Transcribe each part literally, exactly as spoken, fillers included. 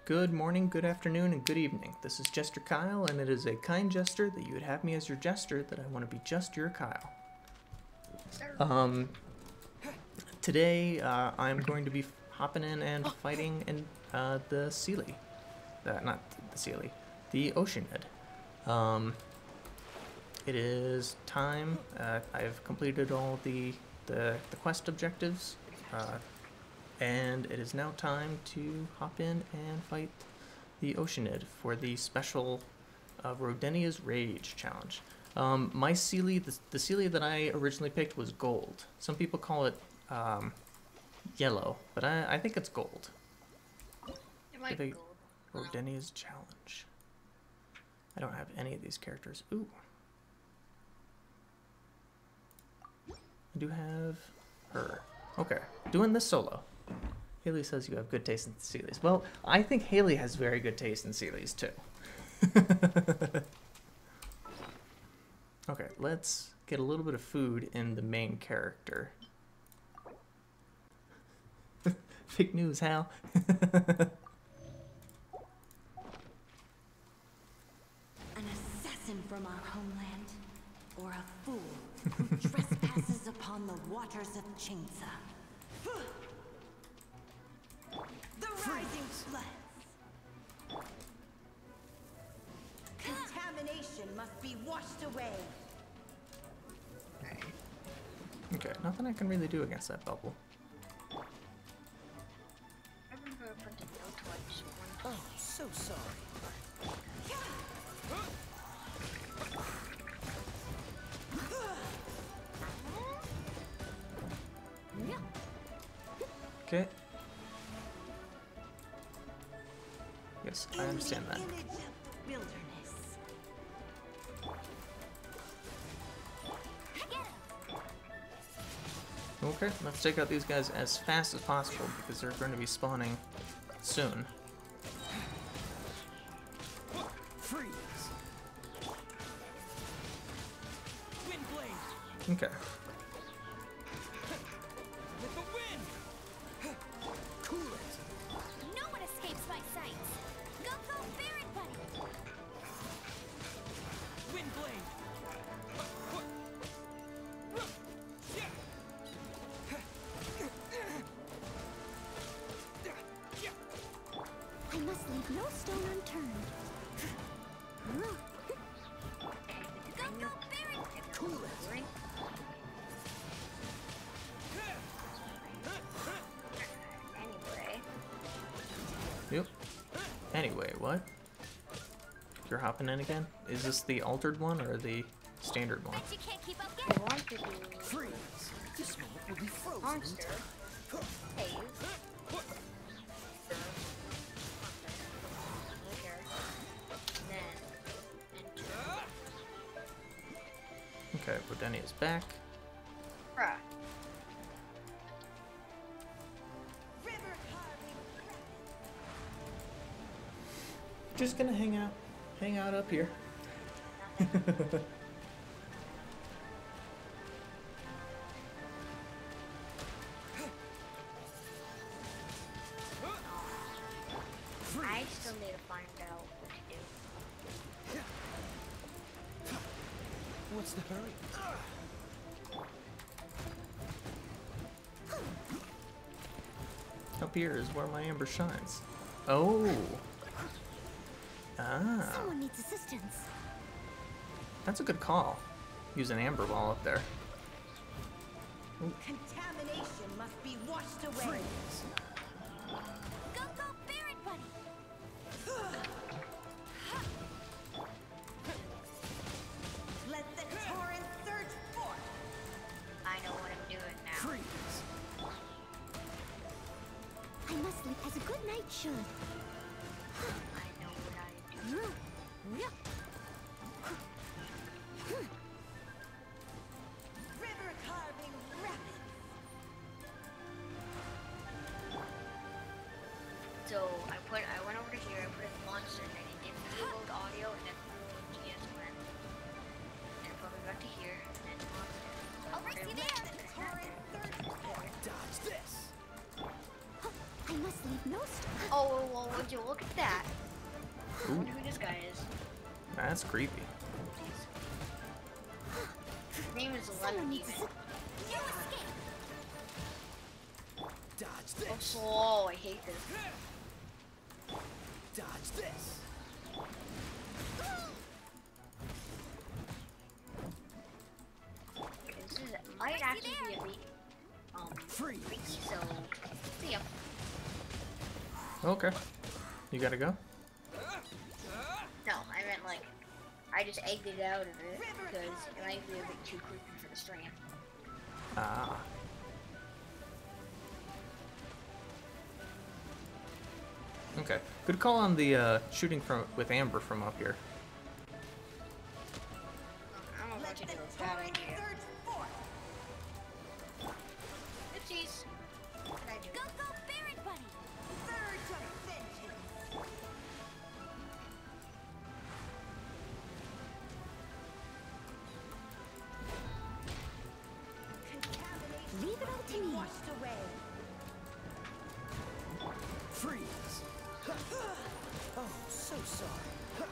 Good morning, good afternoon, and good evening. This is Jester Kyle, and it is a kind gesture that you would have me as your jester that I want to be just your Kyle. Um, today, uh, I'm going to be hopping in and fighting in uh, the Sealy. Uh, not the Sealy, the Oceanid. Um, it is time. Uh, I've completed all the, the, the quest objectives. Uh, And it is now time to hop in and fight the Oceanid for the special uh, Rodenia's Rage challenge. Um, my Sealy, the, the Sealy that I originally picked was gold. Some people call it um, yellow, but I, I think it's gold. It might be gold. Rodenia's challenge. I don't have any of these characters. Ooh. I do have her. Okay, doing this solo. Haley says you have good taste in Sealies. Well, I think Haley has very good taste in Sealies, too. Okay, let's get a little bit of food in the main character. Fake news, Hal. An assassin from our homeland, or a fool who trespasses upon the waters of Chinsa. The rising floods. Contamination must be washed away. Okay, nothing I can really do against that bubble. I remember I put the note twice. Oh, so sorry. Okay. Yes, I understand that. Okay, let's take out these guys as fast as possible because they're going to be spawning soon. Freeze. Wind blade. Okay. With the wind. Cool it. No one escapes my sight. Go, go, bear it, buddy. Wind blade. I must leave no stone unturned. Go, go, bear it. Cool it. Anyway. Yep. Anyway, what? You're hopping in again? Is this the altered one or the standard one? Bet you can't keep up I yet. want to do Freeze. This moment will be frozen. monster. Cave. Okay, Rodenia is back. Bruh. Just gonna hang out, hang out up here. I still need to find out what to do. What's the hurry? Up here is where my amber shines. Oh. Ah. Someone needs assistance. That's a good call. Use an amber ball up there. Contamination must be washed away. Freeze. Go, go, bear it, buddy. Let the torrent surge forth. I know what I'm doing now. Freeze. I must sleep as a good night should. I know what I do. River carving rapids. So I put, I went over to here, I put in monster, and it did reload audio, and then G S went. And put me back to here, and then monster. I'll race you there. Torrent surge forth. Dodge this. I must leave no stone. Oh, well, would you look at that? I Ooh, wonder who this guy is. that's creepy. His name is Lemon even. Dodge Oh, this. slow. I hate this. Dodge this. This is, might actually be a week. Um, Freeze. week, so see ya. Okay. You gotta go? No, I meant like, I just exited out of it because it might be a bit too creepy for the stream. Ah. Okay. Good call on the uh, shooting from with Amber from up here. I don't know if I should do a bad idea. Oopsies. What did I do? Go, go, Baron Bunny! Surge of vengeance! Leave it all to me. Washed away. Freeze. Oh, so sorry.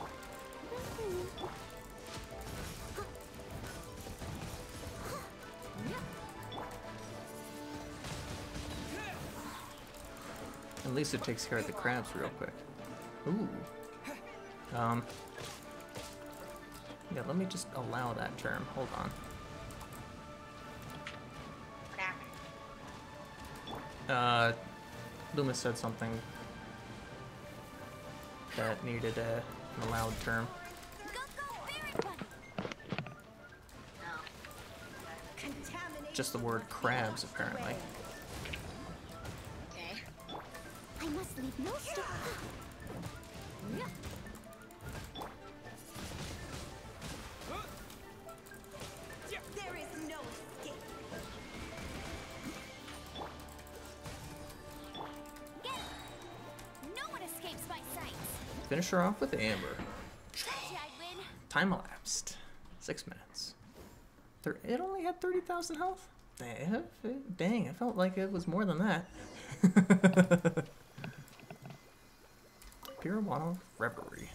At least it takes care of the crabs real quick. Ooh. Um. Yeah, let me just allow that term. Hold on. What happened? Uh, Loomis said something that needed a, an allowed term. Go, go, Baron Bunny! No. Contamination Just the word crabs, apparently. Okay. I must leave no stone. There is no escape. Get it. No one escapes my sight. Finish her off with Amber. Gotcha, I win. Time elapsed. Six minutes. Thir it only had thirty thousand health? Dang, it- dang, I felt like it was more than that. Pure Wild Reverie.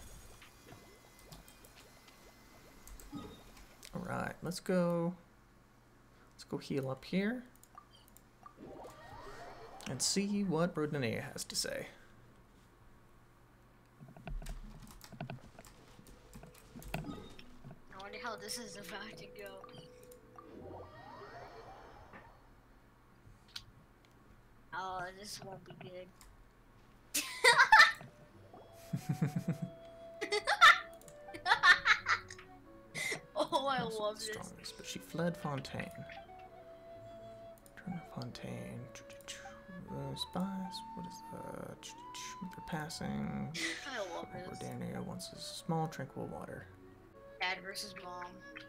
Alright, let's go. Let's go heal up here. And see what Rodinea has to say. I wonder how this is about to go. Oh, this won't be good. Oh, I love this. Strongest, but she fled Fontaine. Turn to Fontaine. Uh, spies. What is that? They're passing. I love this. Rodania wants a small, tranquil water. Dad versus mom.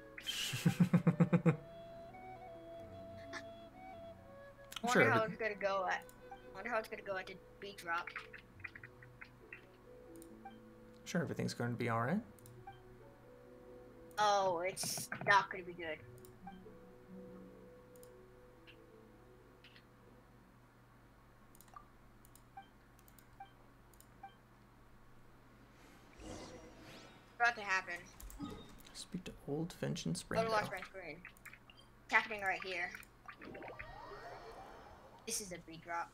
I wonder Sure, how but- it's gonna go at. I wonder how it's gonna go at the beat drop. Sure, everything's going to be alright. Oh, it's not gonna be good. What's about to happen? Speak to Old Finch and Go to Springdale. watch my screen. It's happening right here. This is a beat drop.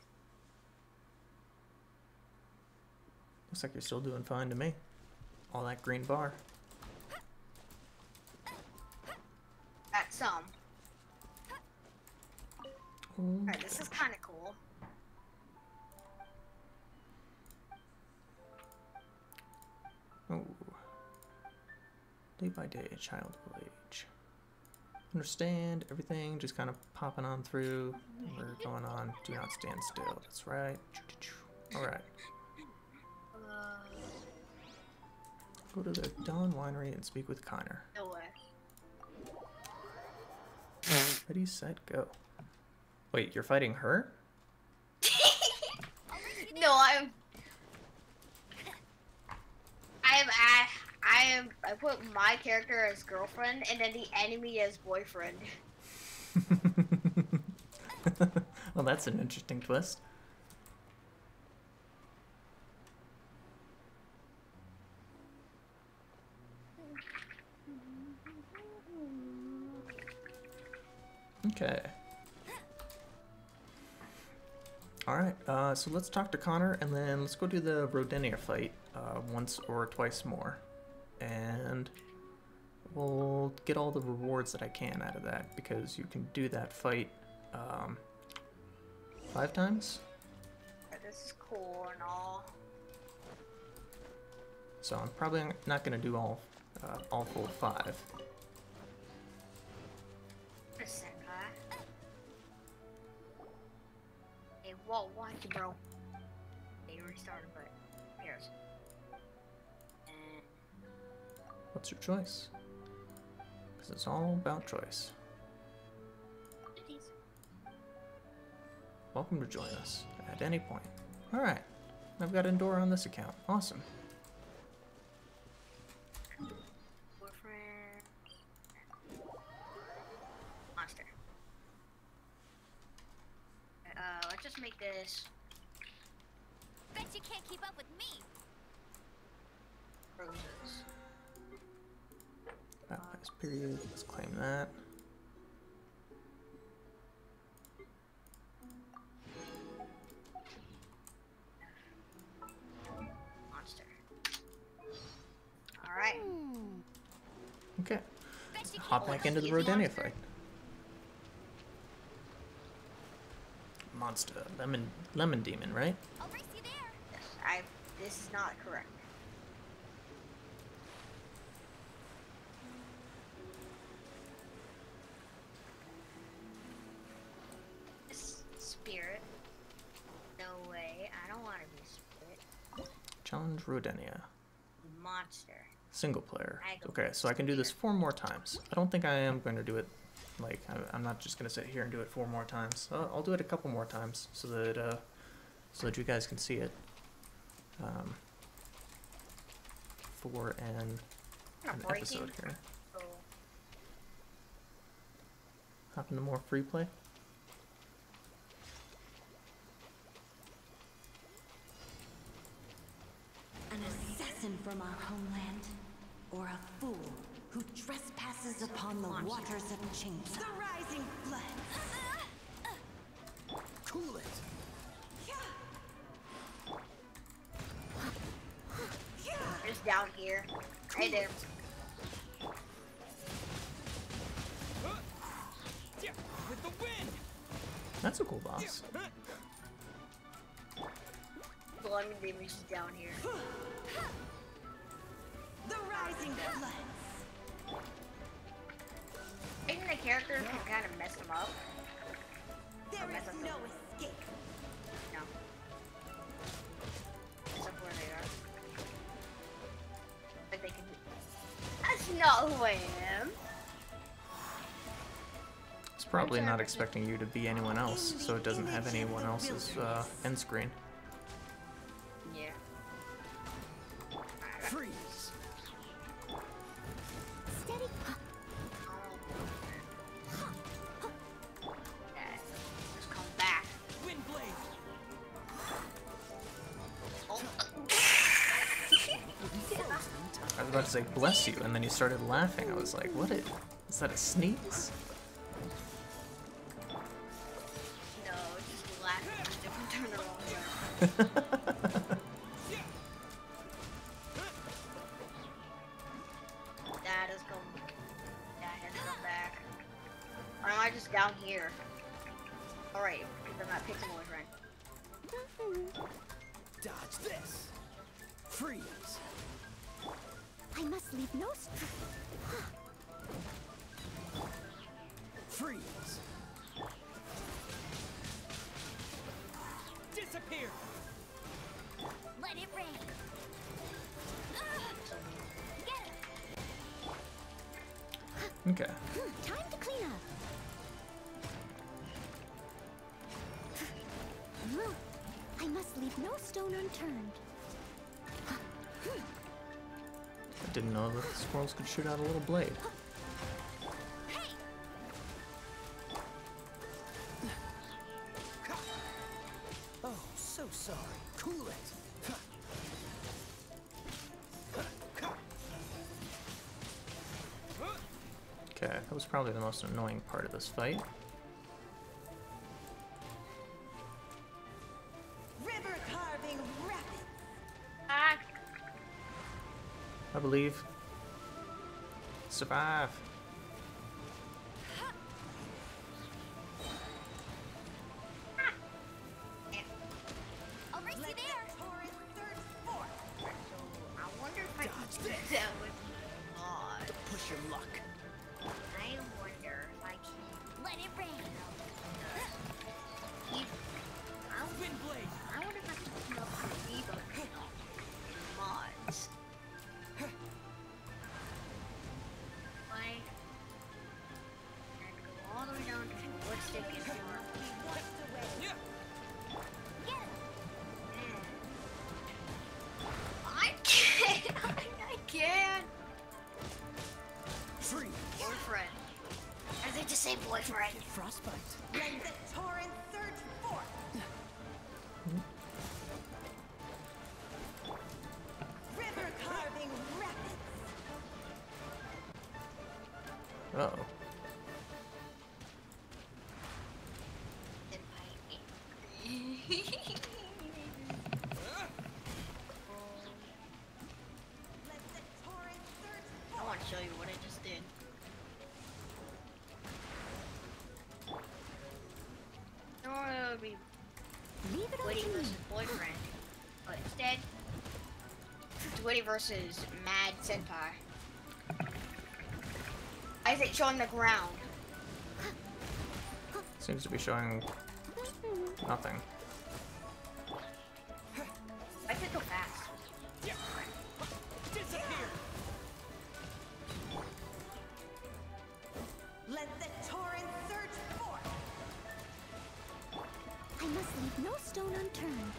Looks like you're still doing fine to me. All that green bar. At some. Old Alright, this is Finch. kind of cool. Oh. Day by day, child will age. Understand everything, just kind of popping on through. We're going on. Do not stand still. That's right. Alright. Uh, Go to the Dawn Winery and speak with Connor. no way. Ready, set, go. Wait, you're fighting her? No, I'm. I am. I, I am. I put my character as girlfriend, and then the enemy as boyfriend. Well, that's an interesting twist. Okay. Alright, uh, so let's talk to Connor, and then let's go do the Rodenia fight uh, once or twice more. And we'll get all the rewards that I can out of that, because you can do that fight um, five times. This is cool and all. So I'm probably not going to do all, uh, all full five. Senpai. Hey, whoa, watch it, bro. They restarted, but who cares? And What's your choice? Because it's all about choice. these. Welcome to join us at any point. Alright, I've got Endora on this account. Awesome. We're friends. Monster. Uh, let's just make this Bet you can't keep up with me. roses. Baptized period. Let's claim that. Monster. Alright. Okay. Bet you Hop can't back into the Easy Rodenia monster. fight. Monster. Lemon lemon demon, right? I'll race you there. Yes, I. This is not correct. S- Spirit. No way. I don't want to be spirit. Challenge Rodenia. Monster. Single player. I go Okay, so I can do this four more times. I don't think I am going to do it, like, I- I'm not just going to sit here and do it four more times. I'll, I'll do it a couple more times so that, uh, so that you guys can see it. Um, for an, Not an breaking. episode here. So, Hop into more free play. An assassin from our homeland, or a fool who trespasses upon the waters of Chainsaw. The rising flood. Cool it. just down here. Hey there. Yeah, with the wind. That's a cool boss. Well, I mean, they reached down here. The rising floods. I think the characters can kind of mess them up. There mess is up no the- escape. No. Except where they are. But they can. That's not who I am. It's probably not expecting you to be anyone else, so it doesn't have anyone else's uh, end screen. Yeah. Freeze. Steady. Yeah, just come back. Wind blade. Oh. I was about to say bless you, and then you started laughing. I was like, what is, is that a sneeze? No, it's just laughing. Just different turn around. Dad is going. Dad has come back. Or am I just down here? Alright, because I'm not Pixemoid right. Dodge this. Freeze. I must leave no str- Freeze. Disappear. Let it rain. Get it. Okay. Time to clean up. I must leave no stone unturned. I didn't know that squirrels could shoot out a little blade. Hey! Oh, so sorry. Cool it. Okay, that was probably the most annoying part of this fight. I believe. Survive. I'll race you there. I wonder if I can Dodge do this. that with mod. Push your luck. I wonder if I can. Let it rain. Keep, I, Wind blade. I wonder if I can keep up the Viva channel in mods. Like, and go all the way down to Woodstick and Endora. Yeah. I can't. I can't. Free. Boyfriend. I think to say boyfriend. Get frostbite. Let the torrent surge forth. River carving rapids. Uh oh. Let the torrent surge I want to show you what I just did. Normally it would be Leave it Woody up to versus me. boyfriend, but instead, it's Woody versus Mad Senpai. I think showing the ground. Seems to be showing nothing. I could go fast. Yeah. Disappear. Let the torrent surge forth. I must leave no stone unturned.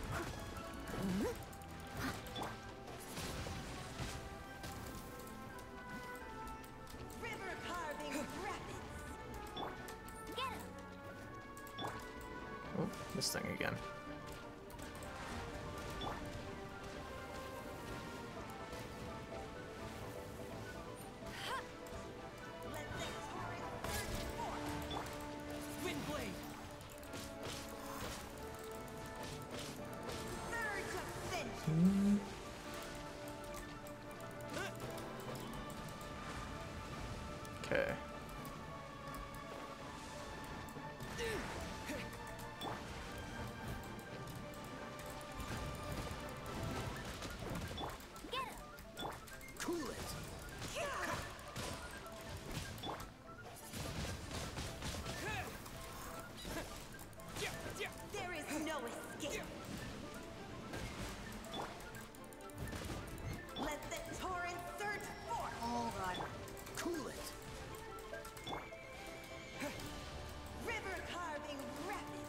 River carving rapids. Get him. Oh, this thing again. Let the torrent surge forth. Wind blade. Surge of vengeance. Hmm. Okay. Get him. Cool it. Yeah. Yeah. There is no escape. Let the torrent surge forth. Oh god. Cool it. River carving rapids.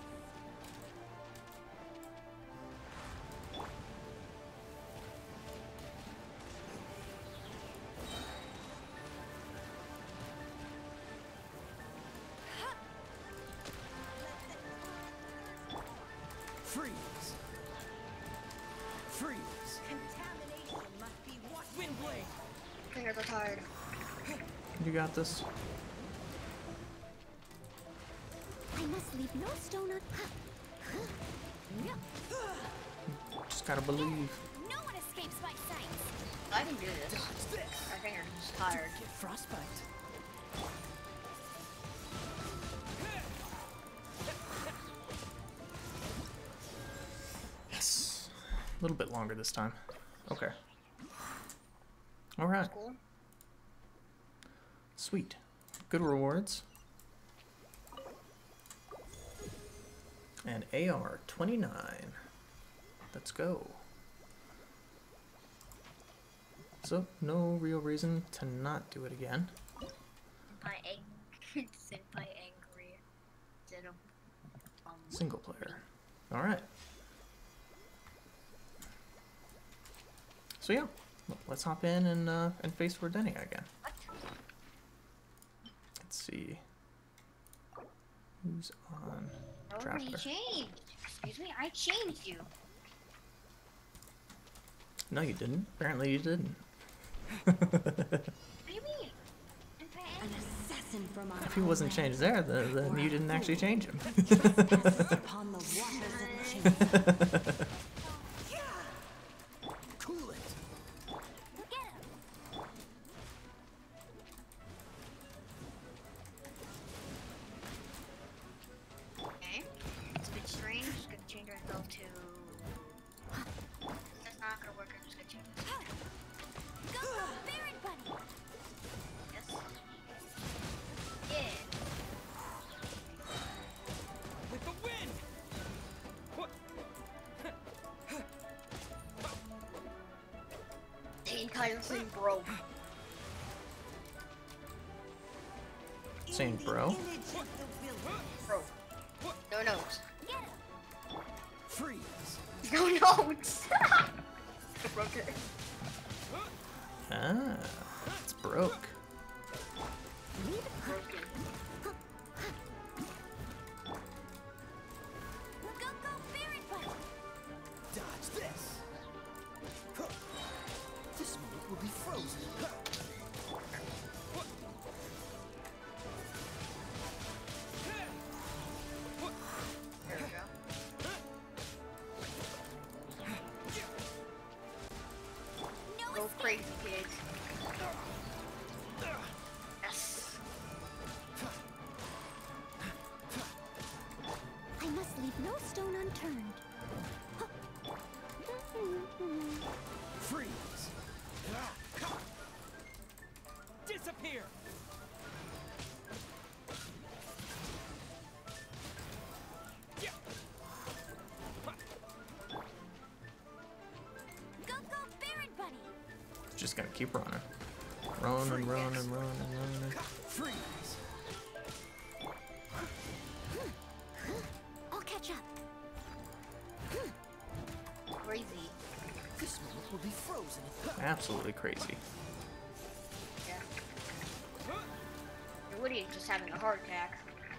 Freeze. Freeze. Contamination must be washed. Wind blade. Fingers are tired. You got this. I must leave no stone un- Just gotta believe. No one escapes my sight. I can do this. Dodge this. My fingers are just tired. Get frostbite. Yes. A little bit longer this time. Okay. All right. Cool. Sweet. Good rewards. And A R twenty-nine. Let's go. So, no real reason to not do it again. My egg. Senpai angry. Instead of. Um, Single player. Alright. So yeah, let's hop in and, uh, and face Wardenia again. what? Let's see. Who's on Nobody Trapper? changed. Excuse me, I changed you. No, you didn't. Apparently you didn't. What do you mean? Senpai An assassin from our If he wasn't homeland. changed there, then, then you didn't actually change him. Trespasses upon the waters of Chainsaw. Cool it. Get him. Go, go, Baron Bunny! Yes. Yeah. With the wind. What? The entire thing broke. Saying bro? Image of the wilderness. Broke. No notes. Get him! Freeze. No notes. I broke it. Ah, it's broke. Broken. Go, go, Baron Bunny! Dodge this. This moment will be frozen. There we go. No Go escape! crazy, kids. Yes. I must leave no stone unturned. Freeze. Disappear. Go, go, Baron Bunny! Just gotta keep running. Run and run and run and run. And... Freeze. I'll catch up. Crazy. This moment will be frozen. Absolutely crazy. Yeah. Your Woody is just having a heart attack.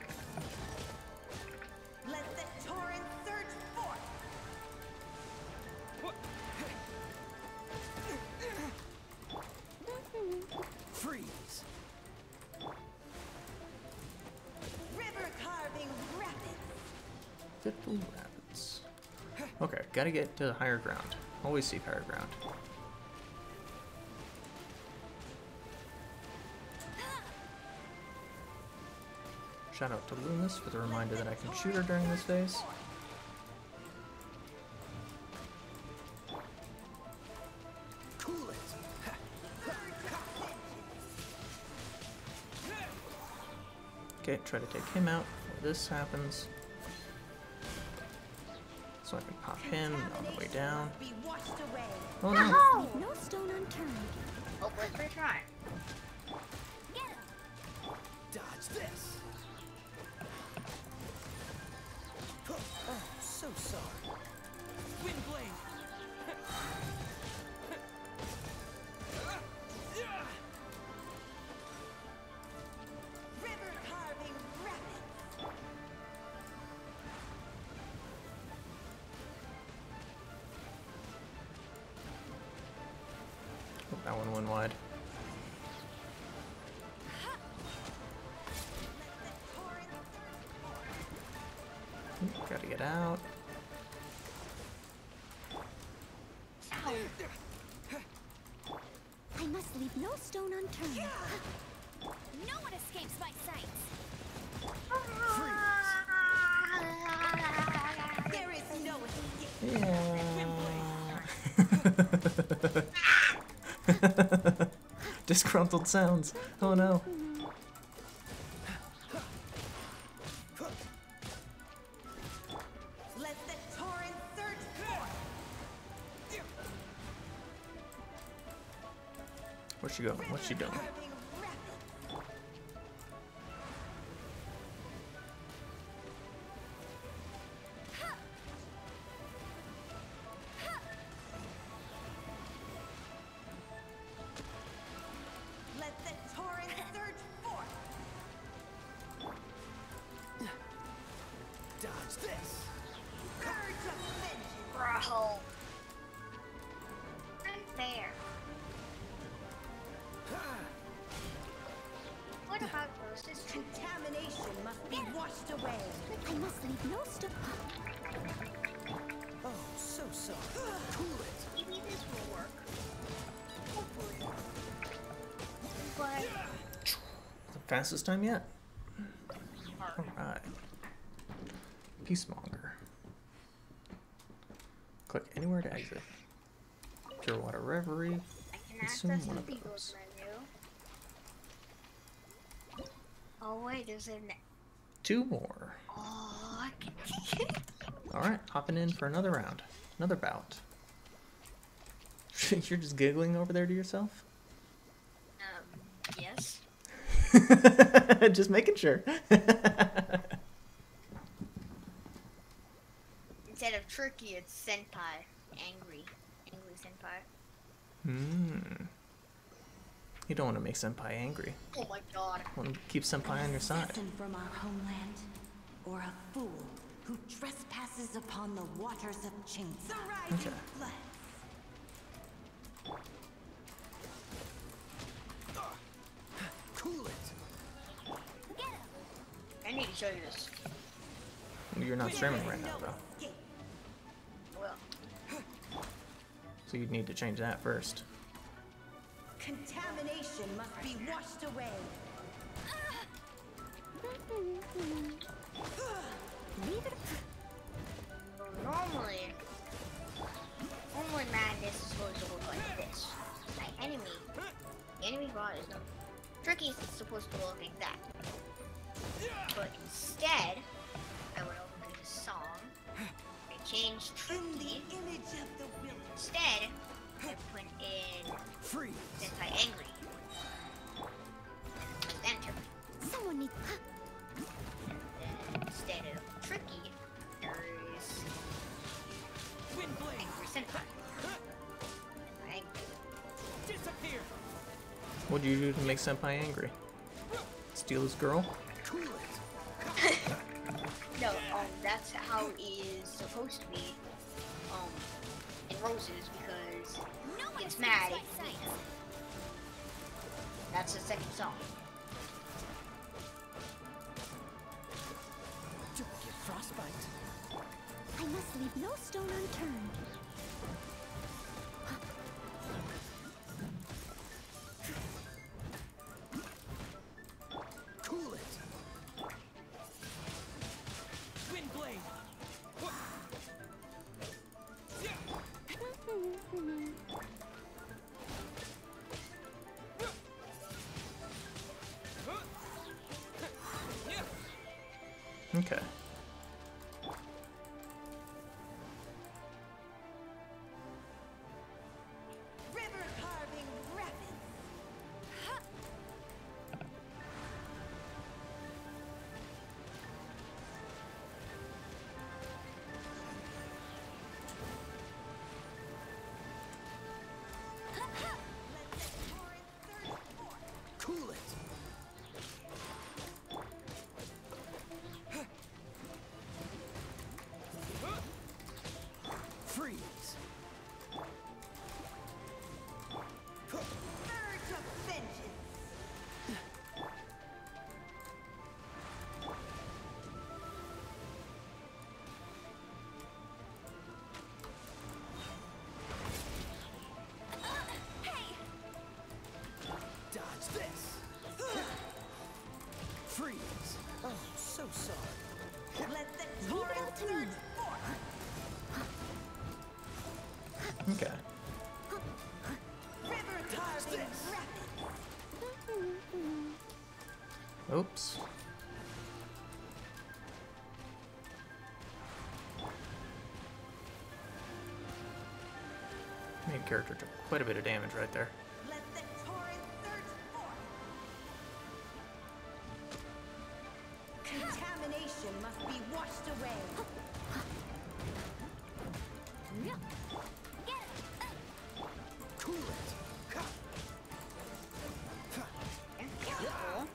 Let the torrent surge forth! Freeze. River carving rapids! Fitful rapids. Okay, gotta get to higher ground. Always seek higher ground. Shout out to Loomis for the reminder that I can shoot her during this phase. Cool it. Okay, try to take him out before this happens. So I can pop him on the way down. Be washed away. Oh no! No! No stone unturned. Oh, let's retry. Get him! Dodge this. Oh, so sorry. Wind blade. River carving rapids! Oh, that one went wide. Oop, gotta get out. I must leave no stone unturned. No one escapes my sight. There is no escape. Yeah. Disgruntled sounds. Oh no. Let the torrent surge forth. Where's she going? What's she doing? Carving rapids. Let the torrent surge forth. Dodge this. Urge of vengeance. Bro. Unfair. What about versus two? Contamination must be washed away. I must leave no stone. Oh, so sorry. Cool it. Maybe this will work. Hopefully. But The fastest time yet. hard. Alright. Peacemonger. Click anywhere to exit. Pure Water Reverie. I can Consume access one the of rebuild those. menu. Oh wait, there's an. Two more. Oh, I can take it. Alright, hopping in for another round. Another bout. You're just giggling over there to yourself? Um, yes. Just making sure. Instead of tricky, it's senpai. Angry. Angry senpai. Hmm. You don't want to make Senpai angry. Oh my god. You want to keep Senpai on your side. Assassin from our homeland, or a fool who trespasses upon the waters of Chainsaw. The rising Okay. flood. Cool it. I need to show you this. You're not streaming right now, though. Escape. Well, So you'd need to change that first. Contamination must be washed away. normally, normally madness is supposed to look like this. My enemy, the enemy bot is no. Tricky is supposed to look like that. But instead, I went over to the song. I changed In the Tricky. image of the will. Instead, I put in Freeze. Senpai Angry. And press enter. Someone needs. Then instead of Tricky, there is Wind blade. Angry Senpai. Senpai Angry. Disappear. What'd you do to make Senpai angry? Steal his girl? Cool it. No, um, that's how it is supposed to be, um, in Roses, because he gets mad if he leaves. That's the second song. Don't get frostbite. I must leave no stone unturned. Cool it. Wind blade. Okay. River carving rapids. Cool it. Freeze. Urge of vengeance. Dodge this. Freeze. Oh, so sorry. Let the torrent surge forth. Okay. River carving this. rapids. Oops. Main character took quite a bit of damage right there. Let the torrent surge forth. Contamination must be washed away. Cool it. Careful.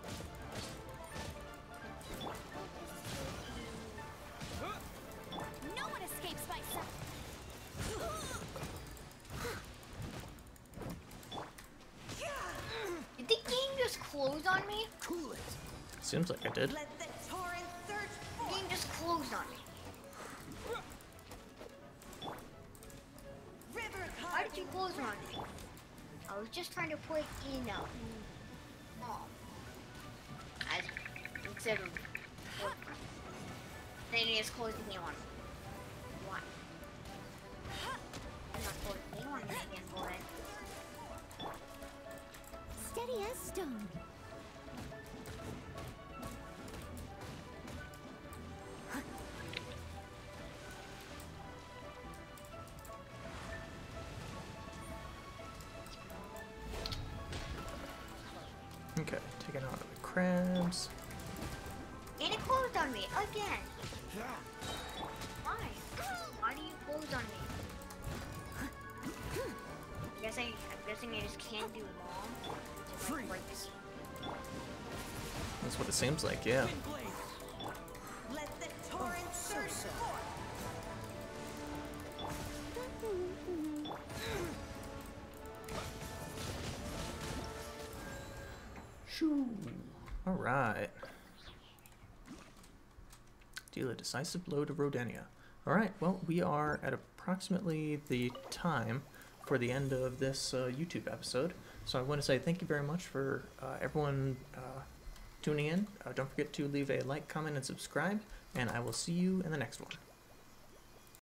No one escapes my sight. Did the game just close on me? Cool it. Seems like I did. Let the torrent surge The forth. game just closed on me. River Why did you carving close on me? I was just trying to put in a mom. As instead of then it is closing me on. Why? I'm not closing me on. Okay, taking out the crabs. And it closed on me again. Why? Why do you close on me? I guess I, I'm guessing I just can't do long. To like break this. That's what it seems like, yeah. Wind blade. Let the torrent So surge sorry. forth. Shoo. Alright. Deal a decisive blow to Rodenia. Alright, well, we are at approximately the time for the end of this uh, YouTube episode. So I want to say thank you very much for uh, everyone uh, tuning in. Uh, don't forget to leave a like, comment, and subscribe, and I will see you in the next one.